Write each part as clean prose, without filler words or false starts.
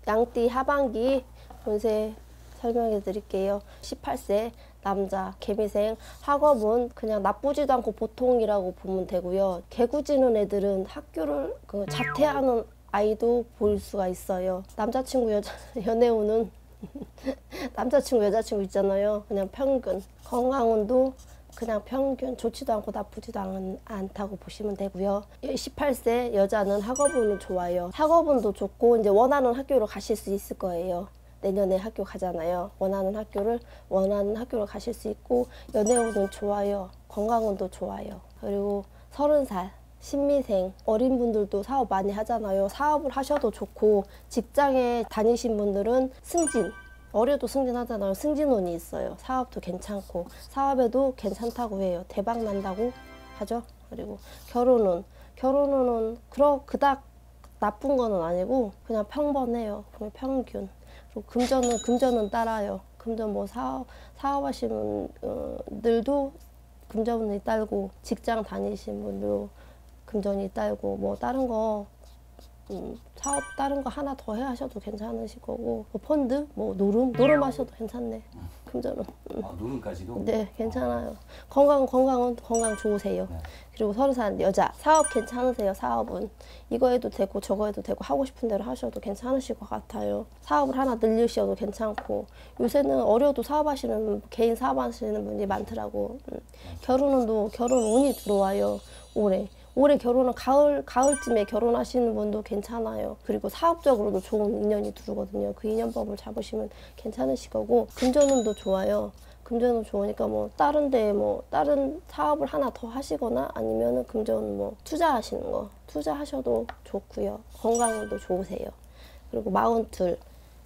양띠 하반기 운세 설명해 드릴게요. 18세 남자 개미생, 학업은 그냥 나쁘지도 않고 보통이라고 보면 되고요. 개구지는 애들은 학교를 자퇴하는 아이도 볼 수가 있어요. 남자친구 연애운은 남자친구 여자친구 있잖아요. 그냥 평균. 건강운도 그냥 평균, 좋지도 않고 나쁘지도 않다고 보시면 되고요. 18세 여자는 학업운은 좋아요. 학업운도 좋고 이제 원하는 학교로 가실 수 있을 거예요. 내년에 학교 가잖아요. 원하는 학교를 가실 수 있고, 연애운은 좋아요. 건강운도 좋아요. 그리고 30살 신미생, 어린 분들도 사업 많이 하잖아요. 사업을 하셔도 좋고, 직장에 다니신 분들은 승진, 어려도 승진하잖아요. 승진운이 있어요. 사업도 괜찮고, 사업에도 괜찮다고 해요. 대박 난다고 하죠. 그리고 결혼운은 그닥 나쁜 거는 아니고 그냥 평범해요. 그냥 평균. 그리고 금전은 따라요. 금전 뭐 사업하시는 분들도 금전운이 따르고, 직장 다니신 분도 금전이 따르고, 뭐 다른 거 사업 다른 거 하나 더 해 하셔도 괜찮으실 거고, 뭐 펀드, 뭐 노름 하셔도 괜찮네. 금전은. 노름까지도? 네, 괜찮아요. 건강 좋으세요. 네. 그리고 30살 여자, 사업 괜찮으세요. 사업은 이거 해도 되고 저거 해도 되고 하고 싶은 대로 하셔도 괜찮으실 것 같아요. 사업을 하나 늘리셔도 괜찮고, 요새는 어려도 개인 사업하시는 분이 많더라고. 결혼 운이 들어와요. 올해 결혼은 가을쯤에 결혼하시는 분도 괜찮아요. 그리고 사업적으로도 좋은 인연이 들어오거든요. 그 인연법을 잡으시면 괜찮으실 거고, 금전운도 좋아요. 금전운 좋으니까 뭐 다른 사업을 하나 더 하시거나, 아니면은 금전 뭐 투자하셔도 좋고요. 건강운도 좋으세요. 그리고 42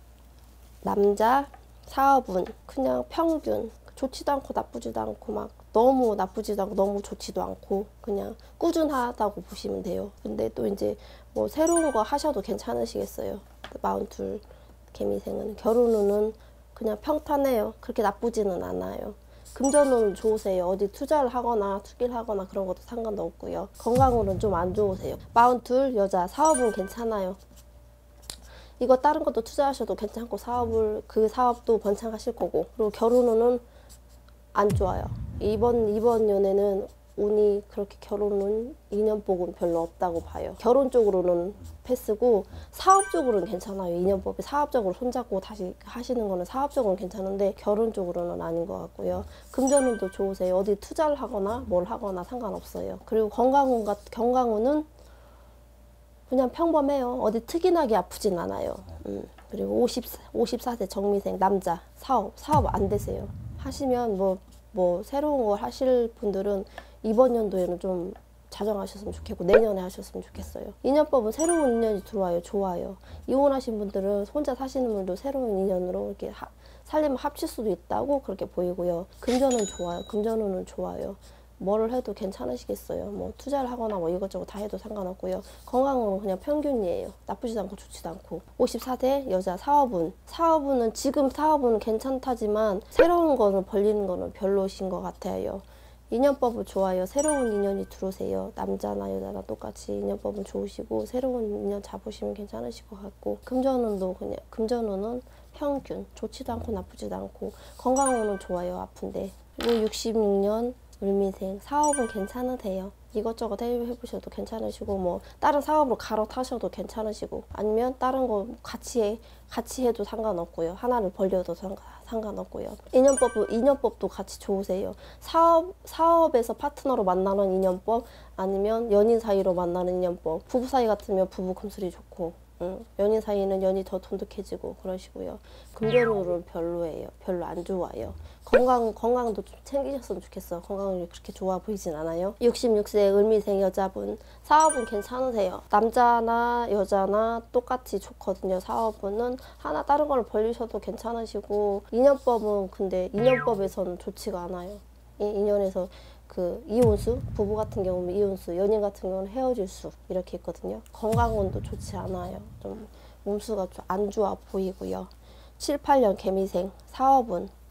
남자 사업운 그냥 평균, 좋지도 않고 나쁘지도 않고, 막 너무 나쁘지도 않고 너무 좋지도 않고 그냥 꾸준하다고 보시면 돼요. 근데 또 이제 뭐 새로운 거 하셔도 괜찮으시겠어요. 42 개미생은. 결혼운은 그냥 평탄해요. 그렇게 나쁘지는 않아요. 금전운은 좋으세요. 어디 투기를 하거나 그런 것도 상관도 없고요. 건강운은 좀 안 좋으세요. 42 여자 사업은 괜찮아요. 이거 다른 것도 투자하셔도 괜찮고, 그 사업도 번창하실 거고. 그리고 결혼운은 안 좋아요. 이번 연애는 운이 그렇게, 결혼은 인연복은 별로 없다고 봐요. 결혼 쪽으로는 패스고, 사업 쪽으로는 괜찮아요. 인연법이 사업적으로 손잡고 다시 하시는 거는 사업적으로는 괜찮은데, 결혼 쪽으로는 아닌 것 같고요. 금전운도 좋으세요. 어디 투자를 하거나 뭘 하거나 상관없어요. 그리고 건강운은 그냥 평범해요. 어디 특이하게 아프진 않아요. 그리고 54세 정미생 남자 사업 안 되세요. 하시면 뭐 새로운 걸 하실 분들은 이번 연도에는 좀 자정하셨으면 좋겠고, 내년에 하셨으면 좋겠어요. 인연법은 새로운 인연이 들어와요. 좋아요. 이혼하신 분들은, 혼자 사시는 분들도 새로운 인연으로 이렇게 살림을 합칠 수도 있다고 그렇게 보이고요. 금전은 좋아요. 금전운은 좋아요. 뭐를 해도 괜찮으시겠어요. 뭐 투자를 하거나 뭐 이것저것 다 해도 상관없고요. 건강은 그냥 평균이에요. 나쁘지도 않고 좋지도 않고. 54세 여자 사업운은 지금 사업은 괜찮다지만 새로운 거는 벌리는 거는 별로신 것 같아요. 인연법은 좋아요. 새로운 인연이 들어오세요. 남자나 여자나 똑같이 인연법은 좋으시고, 새로운 인연 잡으시면 괜찮으실 것 같고, 금전운은 평균, 좋지도 않고 나쁘지도 않고, 건강운은 좋아요. 아픈데. 그리고 66년 을미생 사업은 괜찮으세요. 이것저것 해보셔도 괜찮으시고, 뭐 다른 사업으로 갈아타셔도 괜찮으시고, 아니면 다른 거 같이 해도 상관없고요. 하나를 벌려도 상관없고요. 인연법도 같이 좋으세요. 사업에서 파트너로 만나는 인연법, 아니면 연인 사이로 만나는 인연법. 부부 사이 같으면 부부 금슬이 좋고, 연인 사이는 연이 더 돈독해지고 그러시고요. 금전운은 별로예요. 별로 안 좋아요. 건강도 좀 챙기셨으면 좋겠어요. 건강이 그렇게 좋아 보이진 않아요. 66세 을미생 여자분 사업은 괜찮으세요. 남자나 여자나 똑같이 좋거든요. 사업은 하나 다른 걸 벌리셔도 괜찮으시고, 인연법은 근데 인연법에서는 좋지가 않아요. 인연에서 이혼수, 부부 같은 경우는 이혼수, 연인 같은 경우는 헤어질 수, 이렇게 있거든요. 건강운도 좋지 않아요. 좀 몸수가 좀 안 좋아 보이고요. 7, 8년 개미생 사업은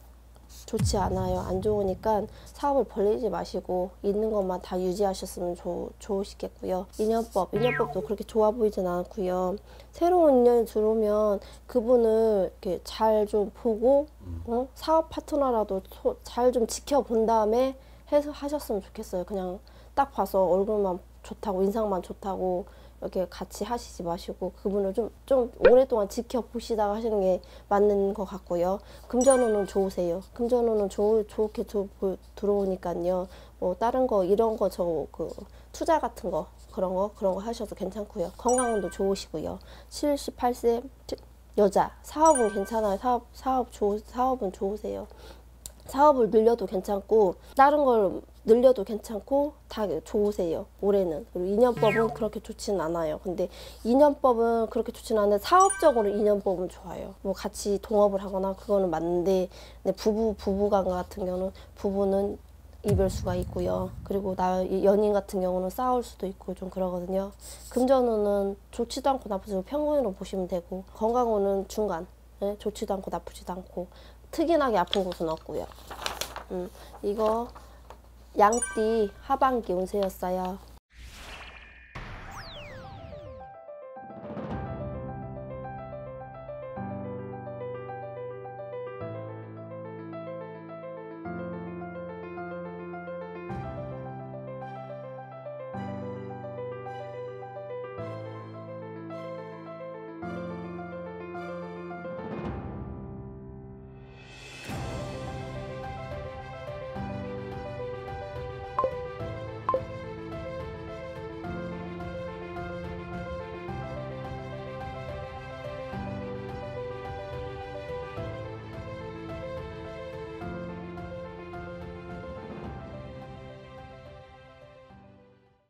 좋지 않아요. 안 좋으니까 사업을 벌리지 마시고 있는 것만 다 유지하셨으면 좋으시겠고요. 인연법도 그렇게 좋아 보이진 않고요. 새로운 인연이 들어오면 그분을 이렇게 잘 좀 보고 사업 파트너라도 잘 좀 지켜본 다음에 해서 하셨으면 좋겠어요. 그냥 딱 봐서 얼굴만 좋다고 인상만 좋다고 이렇게 같이 하시지 마시고 그분을 좀 오랫동안 지켜보시다가 하시는 게 맞는 것 같고요. 금전운은 좋으세요. 금전운은 좋게 들어오니까요. 뭐 다른 거 이런 거 그 투자 같은 거 그런 거 하셔도 괜찮고요. 건강운도 좋으시고요. 78세 여자 사업은 괜찮아요. 사업은 좋으세요. 사업을 늘려도 괜찮고 다른 걸 늘려도 괜찮고 다 좋으세요. 올해는. 그리고 인연법은 그렇게 좋지는 않아요. 근데 인연법은 그렇게 좋지는 않은데 사업적으로 인연법은 좋아요. 뭐 같이 동업을 하거나 그거는 맞는데 근데 부부간 같은 경우는 부부는 이별수가 있고요. 그리고 연인 같은 경우는 싸울 수도 있고 좀 그러거든요. 금전운은 좋지도 않고 나쁘지도 않고 평균으로 보시면 되고 건강운은 중간. 네? 좋지도 않고 나쁘지도 않고 특이하게 아픈 곳은 없고요. 이거 양띠 하반기 운세였어요.